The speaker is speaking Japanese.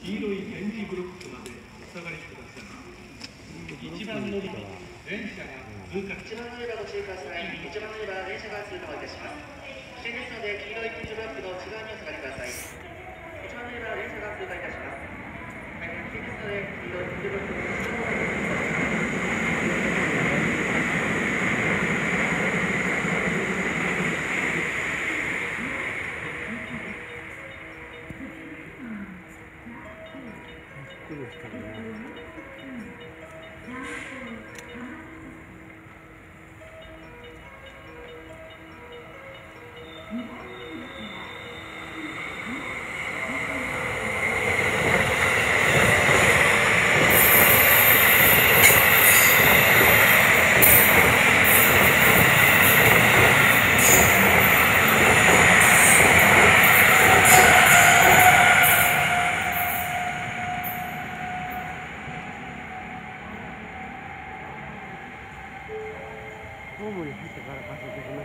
黄色い点字ブロックまでお下がりください。一番乗り場は電車が通過。 一番乗り場ご注意ください。一番乗り場は電車が通過をいたします。危険ですので黄色い点字ブロックの内側にお下がりください。一番乗り場は電車が通過いたします。はい、危険ですので黄色い点字ブロックの内側にお下がりください。 ホームに入ってから稼げる。